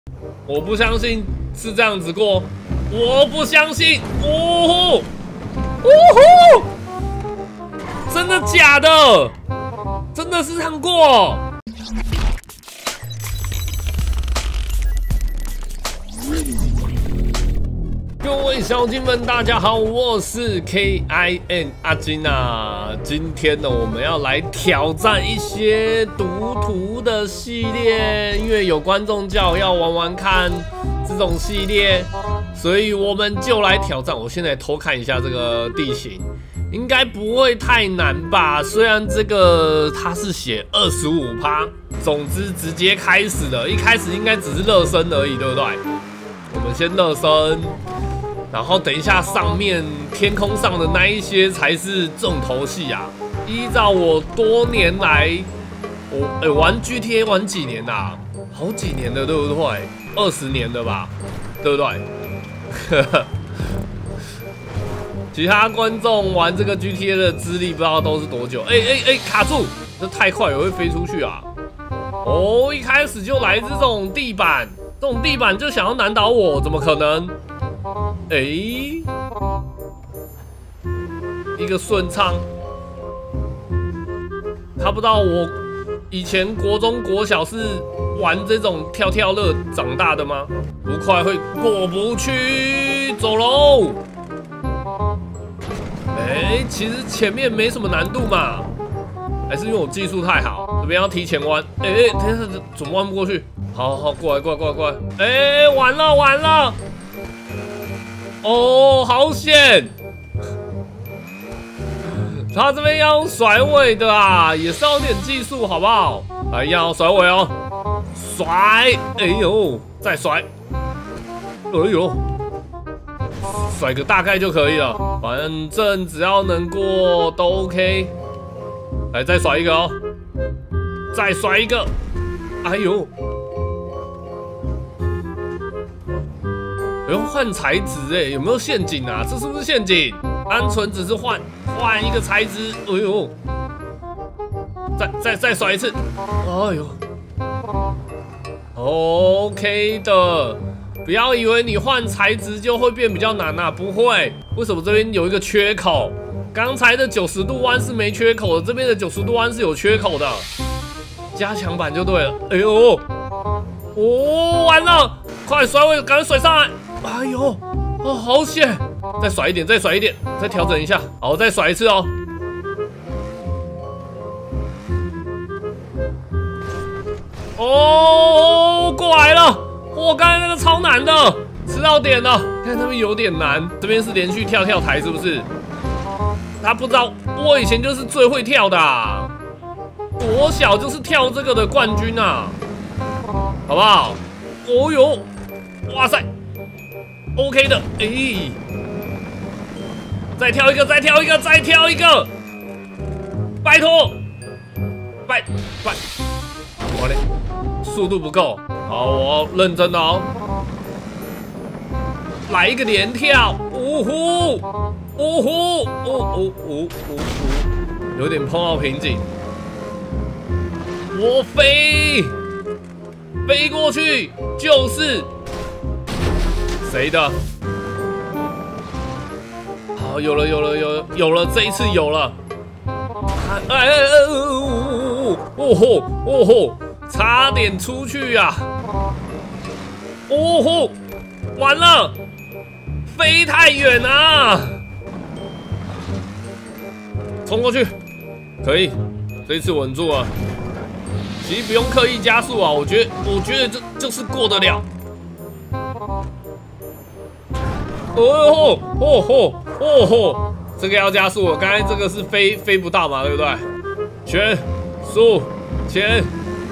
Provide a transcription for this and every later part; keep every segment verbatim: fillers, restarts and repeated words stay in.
我不相信是这样子过，我不相信！呜呼，呜呼，真的假的？真的是这样过？各位小金们，大家好，我是 K I N 阿金啊。今天呢，我们要来挑战一些读图的系列，因为有观众叫要玩玩看这种系列，所以我们就来挑战。我现在偷看一下这个地形，应该不会太难吧？虽然这个它是写 百分之二十五， 总之直接开始了，一开始应该只是热身而已，对不对？我们先热身。然后等一下，上面天空上的那一些才是重头戏啊！依照我多年来，我哎、欸、玩 G T A 玩几年啊？好几年了，对不对？二十年了吧，对不对？其他观众玩这个 G T A 的资历不知道都是多久？哎哎哎，卡住！这太快，我会飞出去啊！哦，一开始就来这种地板，这种地板就想要难倒我，怎么可能？哎、欸，一个顺畅，他不知道我以前国中、国小是玩这种跳跳乐长大的吗？不快会过不去，走喽！哎、欸，其实前面没什么难度嘛，还是因为我技术太好，这边要提前弯。哎、欸，等一下怎么弯不过去？好好过来，过来，过来，过来！哎、欸，完了，完了！哦，好险！他这边要用甩尾的啊，也是要有点技术，好不好？来，要甩尾哦，甩！哎呦，再甩！哎呦，甩个大概就可以了，反正只要能过都 OK。来，再甩一个哦，再甩一个！哎呦！不用换材质哎，有没有陷阱啊？这是不是陷阱？单纯只是换换一个材质。哎呦，再再再甩一次。哎呦 ，OK 的。不要以为你换材质就会变比较难啊，不会。为什么这边有一个缺口？刚才的九十度弯是没缺口的，这边的九十度弯是有缺口的。加强版就对了。哎呦，哦，完了，快甩尾，赶快甩上来！哎呦，哦，好险！再甩一点，再甩一点，再调整一下。好，再甩一次哦。哦，过来了！我刚才那个超难的，吃到点了。看那边有点难，这边是连续跳跳台，是不是？他不知道，我以前就是最会跳的啊，国小就是跳这个的冠军啊，好不好？哦呦，哇塞！ OK 的，哎、欸，再跳一个，再跳一个，再跳一个，拜托，拜拜，我嘞，速度不够，好，我要认真的哦，来一个连跳，呜呼，呜呼，呜呜呜呜呜，有点碰到瓶颈，我飞，飞过去就是。 谁的？好，有了，有了，有了，有了，这一次有了。哎哎哎！哦吼，哦吼，差点出去呀！哦吼，完了，飞太远啊！冲过去，可以，这一次稳住了。其实不用刻意加速啊，我觉得，我觉得这就是过得了。 哦吼哦吼哦吼！这个要加速，我刚才这个是飞飞不到嘛，对不对？全速前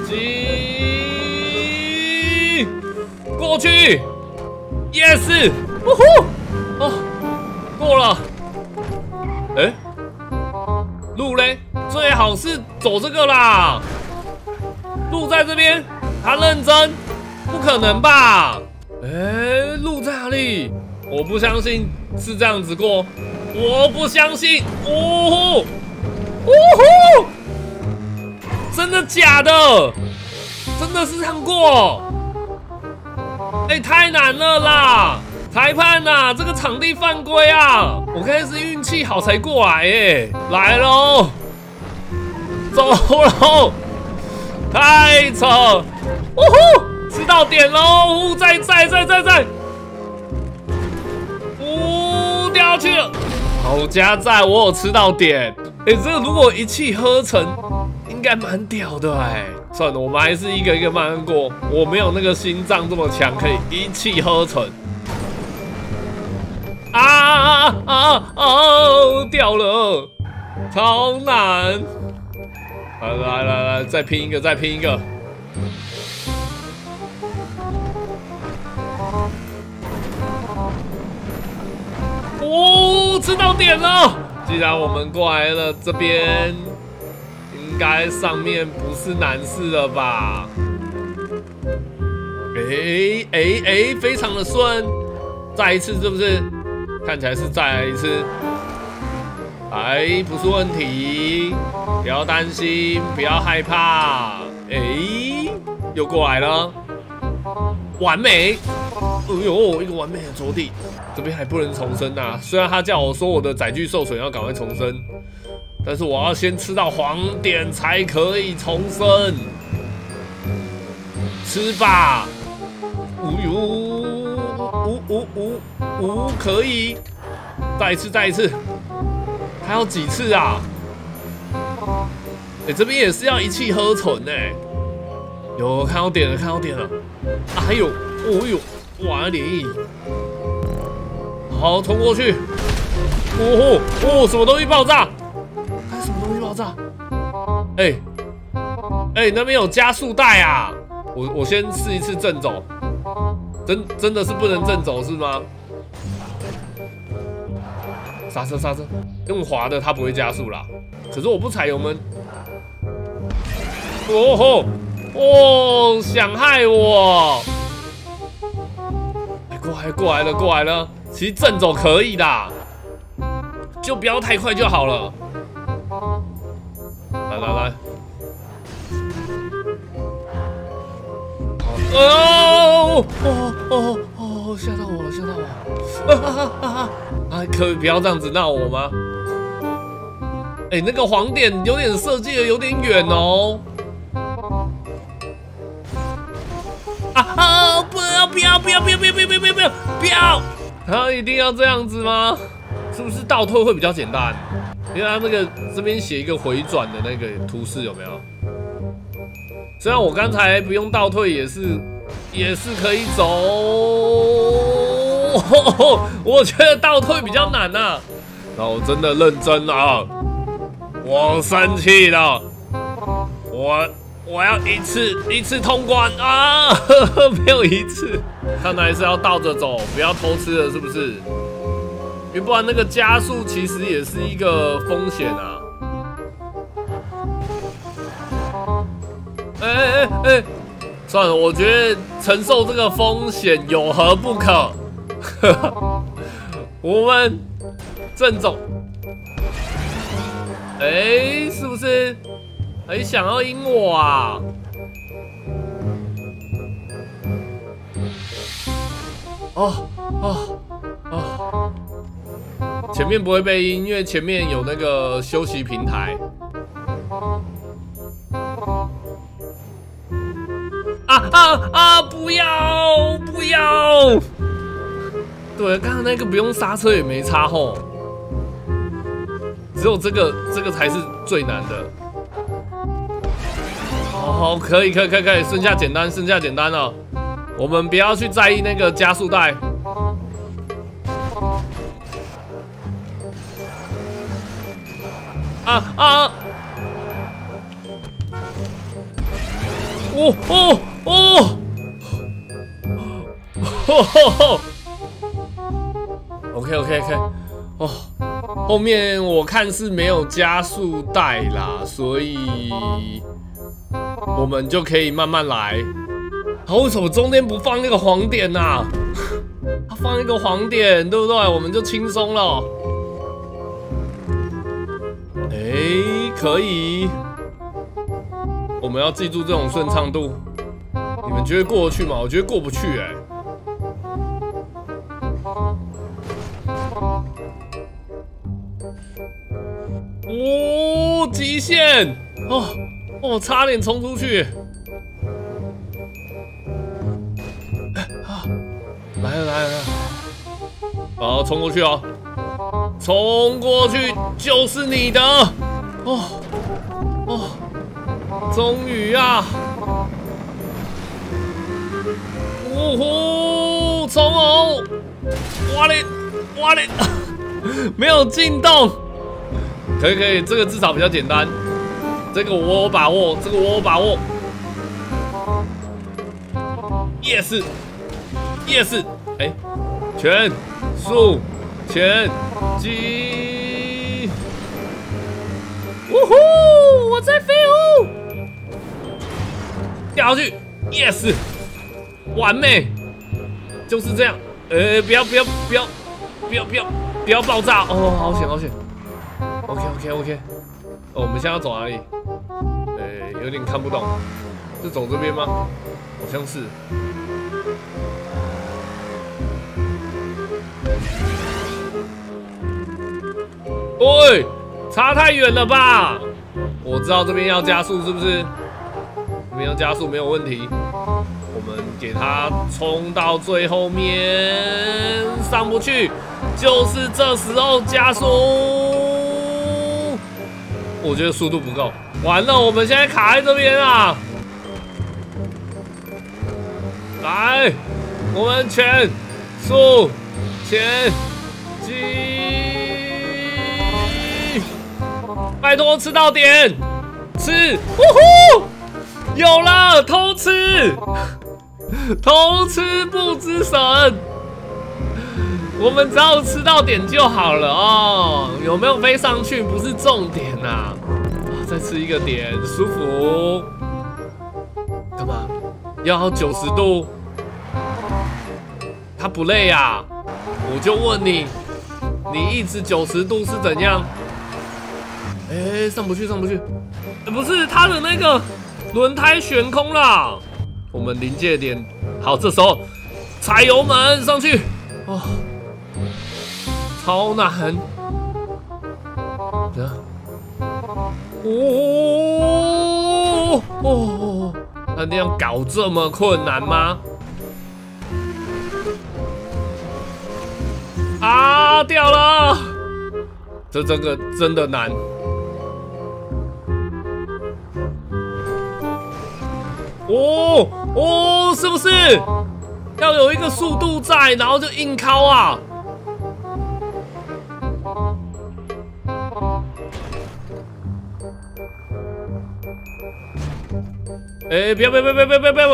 进，过去 ，yes， 呜呼，哦，过了。哎、欸，路嘞，最好是走这个啦。路在这边，他认真，不可能吧？哎、欸，路在哪里？ 我不相信是这样子过，我不相信！呜呼，呜呼，真的假的？真的是这样过？ 哎、欸，太难了啦！裁判呐、啊，这个场地犯规啊！我刚才是运气好才过来耶，来喽，走喽，太扯！呜呼，吃到点喽！再再再再再，呜，掉下去了。好加在，我有吃到点。哎、欸，这个如果一气呵成，应该蛮屌的哎。算了，我们还是一个一个慢慢过。我没有那个心脏这么强，可以一气呵成。啊啊啊啊啊！掉了，超难！来来来来，再拼一个，再拼一个。哦，吃到点了！既然我们过来了，这边应该上面不是难事了吧？哎哎哎，非常的顺，再一次是不是？看起来是再来一次，哎，不是问题，不要担心，不要害怕，哎，又过来了，完美，哎呦，一个完美的着地，这边还不能重生啊！虽然他叫我说我的载具受损要赶快重生，但是我要先吃到黄点才可以重生，吃吧，哦呦。五五五五可以，再一次再一次，还要几次啊？哎、欸，这边也是要一气呵成哎、欸。有看到点了，看到点了。啊，还有，哦呦，哇哩！好，冲过去。哦哦，什么东西爆炸？还什么东西爆炸？哎、欸，哎、欸，那边有加速带啊！我我先试一次正走。真真的是不能正走是吗？刹车刹车，用滑的它不会加速啦。可是我不踩油门。哦吼哦，想害我！哎，过来过来了过来了，其实正走可以的，就不要太快就好了。来来来。哦哦哦哦！吓到我了，吓到我了！啊啊啊啊！啊，可以不要这样子闹我吗？哎、欸，那个黄点有点设计的有点远哦。啊啊！不要不要不要不要不要不要不要不要不要！他一定要这样子吗？是不是倒退会比较简单？因为他那个这边写一个回转的那个图示有没有？虽然我刚才不用倒退，也是也是可以走，我觉得倒退比较难啊。那我真的认真了啊，我生气了，我我要一次一次通关啊！呵呵，没有一次，看来是要倒着走，不要偷吃了，是不是？因为不然那个加速其实也是一个风险啊。哎哎哎哎，算了，我觉得承受这个风险有何不可？我们正走，哎、欸，是不是很想要赢我啊？哦哦哦，前面不会被阴，因为前面有那个休息平台。啊啊啊！不要不要！对，刚刚那个不用刹车也没差吼，只有这个这个才是最难的。好，可以可以可以可以，剩下简单，剩下简单了。我们不要去在意那个加速带。啊啊！哦哦哦！哦 OK OK OK， 哦，后面我看是没有加速带啦，所以我们就可以慢慢来。他为什么中间不放那个黄点啊？他放一个黄点，对不对？我们就轻松了。哎、欸，可以。我们要记住这种顺畅度。你们觉得过得去吗？我觉得过不去哎、欸。 哦，极限！哦哦，差点冲出去。啊，来了来了来了！好，冲过去哦，冲过去就是你的！哦哦，终于啊！呜呼，冲哦！哇嘞哇嘞，没有进洞。可以可以，这个至少比较简单。这个我有把握，这个我有把握。Yes Yes， 哎，全速前进！呜呼，我在飞哦！掉下去 ，Yes， 完美，就是这样。呃，不要不要不要不要不要不要爆炸哦，好险好险。OK OK OK， 哦，我们现在要走哪里？呃，有点看不懂，是走这边吗？好像是。喂，差太远了吧？我知道这边要加速，是不是？这边要加速没有问题。我们给它冲到最后面，上不去，就是这时候加速。我觉得速度不够，完了，我们现在卡在这边啊！来，我们全速前进，拜托吃到点，吃，呜呼，有了，偷吃，偷吃不知神。我们只要吃到点就好了哦，有没有飞上去不是重点啊！再吃一个点，舒服。干嘛？要九十度？他不累啊？我就问你，你一直九十度是怎样？哎、欸，上不去，上不去。欸、不是，他的那个轮胎悬空了。我们临界点，好，这时候踩油门上去。哦。超难！这样，哦哦，那这样搞这么困难吗？啊，掉了！这这个真的难。哦哦，是不是要有一个速度在，然后就硬靠啊？哎、欸，不要不要不要不要不要不要！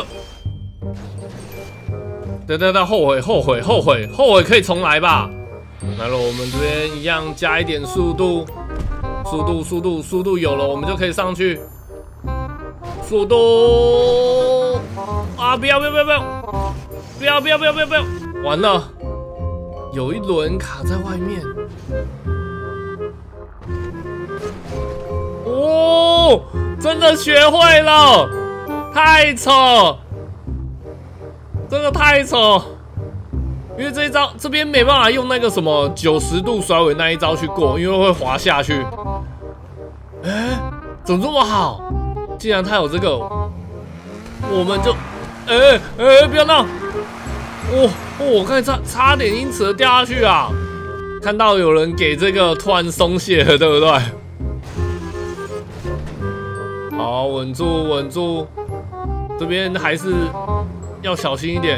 对对对，后悔后悔后悔后悔，可以重来吧？来了，我们这边一样加一点速度，速度速度速度有了，我们就可以上去。速度啊！不要不要不要不要不要不要不要不要不要！完了，有一轮卡在外面。哦，真的学会了！太扯，这个太扯，因为这一招这边没办法用那个什么九十度甩尾那一招去过，因为会滑下去。哎、欸，怎么这么好？既然他有这个，我们就，哎、欸、哎、欸，不要闹！哦哦，我看差差点因此而掉下去啊！看到有人给这个突然松懈了，对不对？好，稳住稳住。这边还是要小心一点。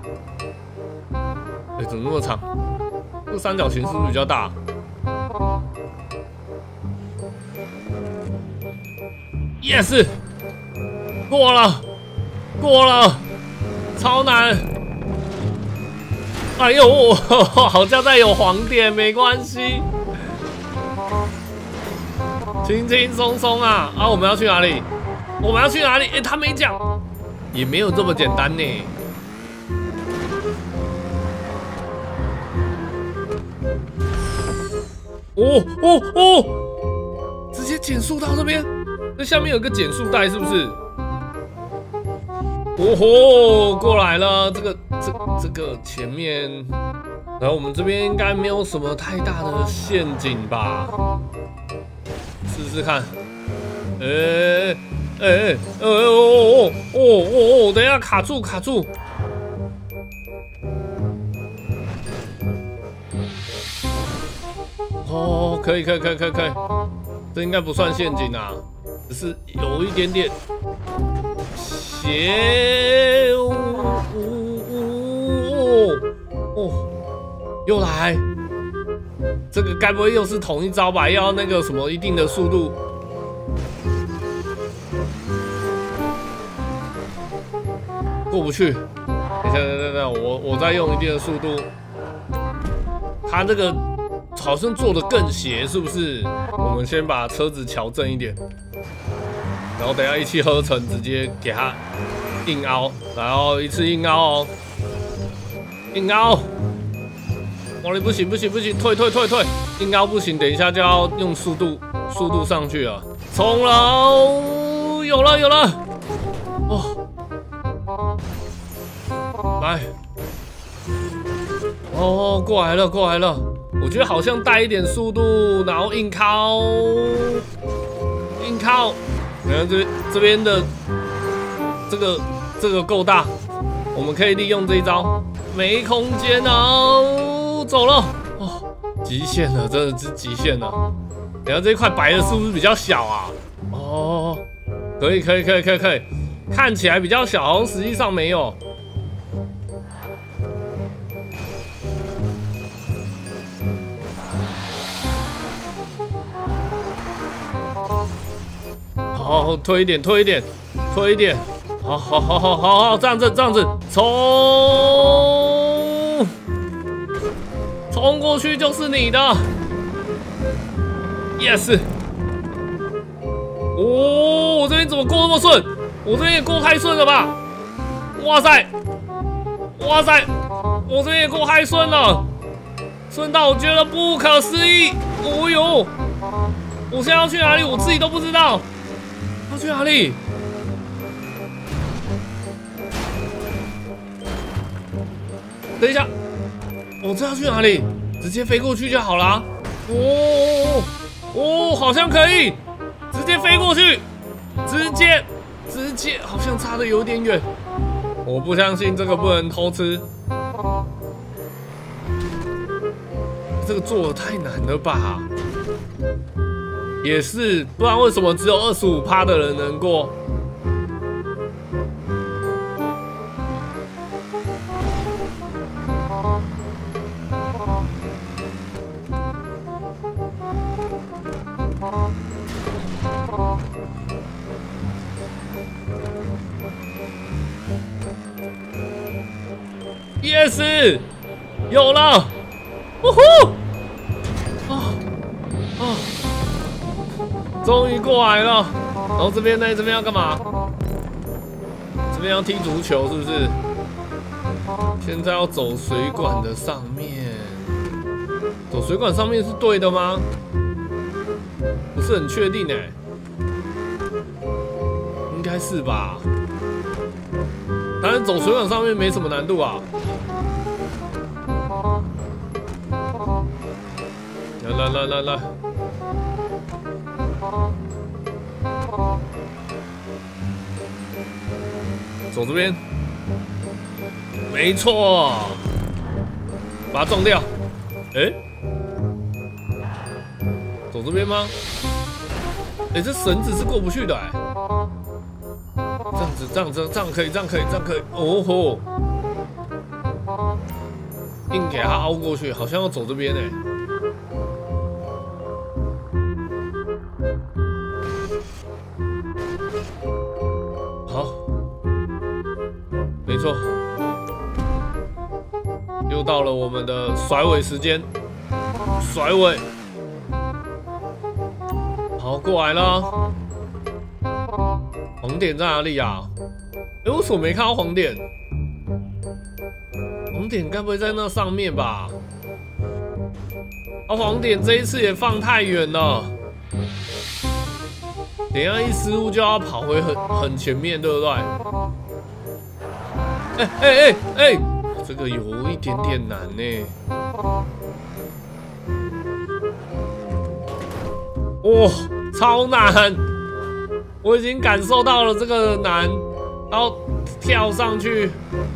哎、欸，怎么那么长？这个三角形是不是比较大？Yes， 过了，过了，超难。哎呦，好像在有黄点，没关系，轻轻松松啊！啊，我们要去哪里？我们要去哪里？哎、欸，他没讲。也没有这么简单呢。哦哦哦！直接减速到这边，这下面有个减速带，是不是？哦吼，过来了！这个这这个前面然后我们这边应该没有什么太大的陷阱吧？试试看。哎哎哎哦哦哦哦哦！等一下，卡住卡住。哦，可以可以可以可以可以，这应该不算陷阱啊，只是有一点点斜。哦哦哦，又来，这个该不会又是同一招吧？要那个什么一定的速度。过不去，等一下等等等，我我再用一定的速度。他这个好像做的更斜，是不是？我们先把车子调正一点，然后等一下一气呵成，直接给他硬凹，然后一次硬凹哦，硬凹。哇，你不行不行不行，退退退退，硬凹不行，等一下就要用速度速度上去了，冲了，有了有了，哦。来，哦，过来了，过来了。我觉得好像带一点速度，然后硬靠，硬靠。你看这这边的这个这个够大，我们可以利用这一招。没空间哦，走了。哦，极限了，真的是极限了。等下这一块白的是不是比较小啊？哦，可以，可以，可以，可以，可以。看起来比较小，好像实际上没有。好，推一点，推一点，推一点。好，好，好，好，好，好，这样子，这样子，冲，冲过去就是你的。Yes。哦，我这边怎么过那么顺？我这边也过太顺了吧？哇塞，哇塞，我这边也过太顺了，顺到我觉得不可思议。哦呦，我现在要去哪里？我自己都不知道。要去哪里？等一下，我知道去哪里，直接飞过去就好了。哦哦，好像可以，直接飞过去，直接直接，好像差的有点远。我不相信这个不能偷吃，这个做的太难了吧？也是，不然为什么只有 百分之二十五 的人能过？Yes， 有了，呜呼！啊啊！终于过来了。然后这边呢？这边要干嘛？这边要踢足球是不是？现在要走水管的上面。走水管上面是对的吗？不是很确定哎。应该是吧。当然走水管上面没什么难度啊。来来来来来。走这边，没错，把它撞掉。哎、欸，走这边吗？哎、欸，这绳子是过不去的哎、欸。这样子，这样子，这样可以，这样可以，这样可以。哦吼，硬给它凹过去，好像要走这边哎、欸。好，没错，又到了我们的甩尾时间，甩尾，好，过来了。黄点在哪里啊？哎、欸，为什么没看到黄点？黄点该不会在那上面吧？啊，黄点这一次也放太远了。等一下一失误就要跑回很很前面，对不对？哎哎哎哎， 这个有一点点难呢。哇、哦，超难！我已经感受到了这个难，然后跳上去。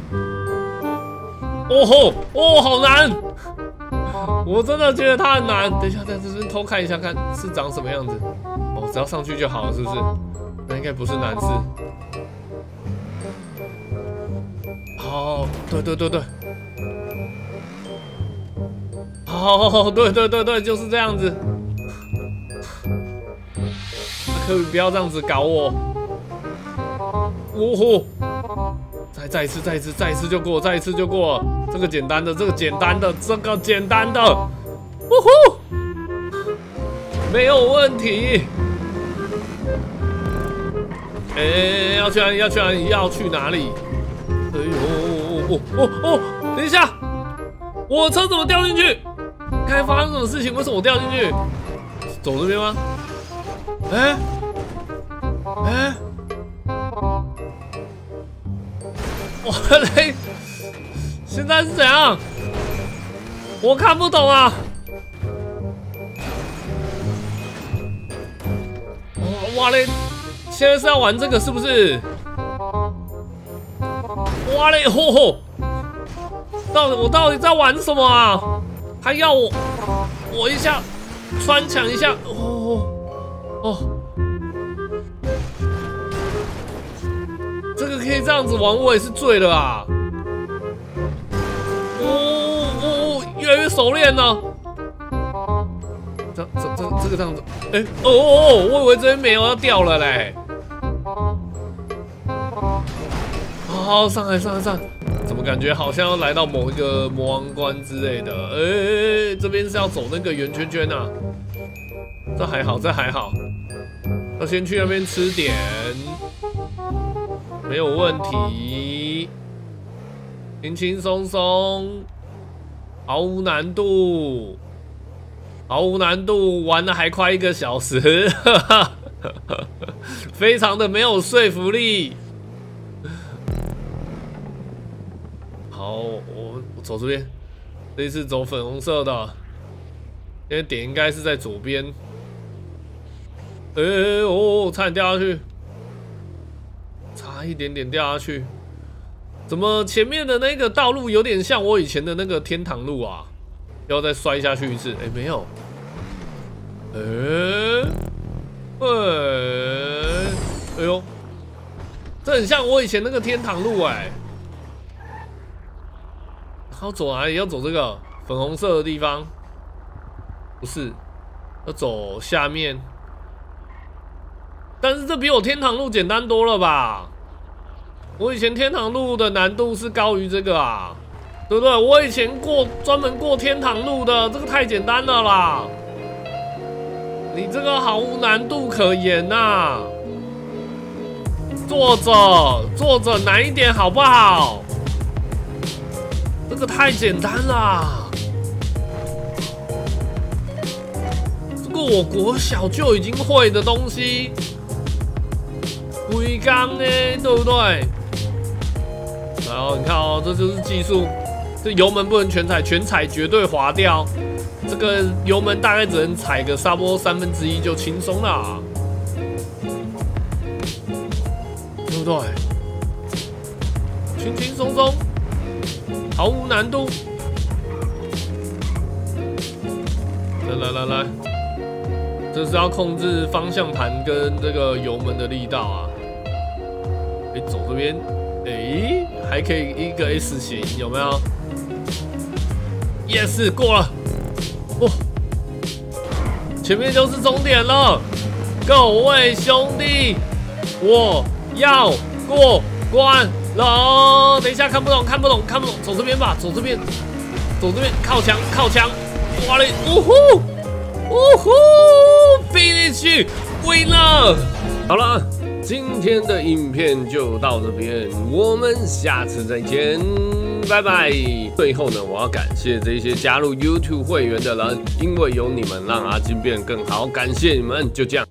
哦吼，哦，好难！我真的觉得它很难。等一下，在这边偷看一下，看是长什么样子。哦，只要上去就好了，是不是？那应该不是难事。好，对对对对。好，对对对对，就是这样子。可以不要这样子搞我。哦吼！再再一次，再一次，再一次就过，再一次就过。这个简单的，这个简单的，这个简单的。呜呼！没有问题。哎、欸，要去哪里？要去哪里？要去哪里？哎呦，哦哦哦！等一下，我车怎么掉进去？刚才发生什么事情？为什么我掉进去？走这边吗？哎、欸，哎、欸，我嘞，现在是怎样？我看不懂啊！哇嘞！现在是要玩这个是不是？哇嘞吼吼！到底我到底在玩什么啊？还要我我一下穿墙一下哦哦！这个可以这样子玩，我也是醉了啊！哦哦，越来越熟练了。这这这这个这样子，哎、欸、哦哦哦，我以为这边没有要掉了嘞。好，上来上来上来，怎么感觉好像要来到某一个魔王关之类的？哎、欸，这边是要走那个圆圈圈啊。这还好，这还好。要先去那边吃点，没有问题，轻轻松松，毫无难度。毫无难度，玩了还快一个小时，非常的没有说服力。好，我我走这边，这一次走粉红色的，因为点应该是在左边。哎、欸、哦，差点掉下去，差一点点掉下去。怎么前面的那个道路有点像我以前的那个天堂路啊？要再摔下去一次？哎、欸，没有。哎、欸，哎、欸，哎呦，这很像我以前那个天堂路哎、欸。要走哪里？要走这个粉红色的地方？不是，要走下面。但是这比我天堂路简单多了吧？我以前天堂路的难度是高于这个啊。对不对？我以前过专门过天堂路的，这个太简单了啦！你这个毫无难度可言呐、啊！坐着坐着难一点好不好？这个太简单了，这个我国小就已经会的东西，龟缸呢，对不对？然后你看哦，这就是技术。这油门不能全踩，全踩绝对滑掉。这个油门大概只能踩个差不多三分之一就轻松了，对不对？轻轻松松，毫无难度。来来来来，这是要控制方向盘跟这个油门的力道啊。哎，走这边，哎，还可以一个 S 型，有没有？ Yes， 过了，哦，前面就是终点了，各位兄弟，我要过关了。等一下看不懂，看不懂，看不懂，走这边吧，走这边，走这边，靠墙，靠墙，哇嘞，呜呼，呜呼 ，finish winner， 好了。 今天的影片就到这边，我们下次再见，拜拜。最后呢，我要感谢这些加入 YouTube 会员的人，因为有你们，让阿金变得更好，感谢你们，就这样。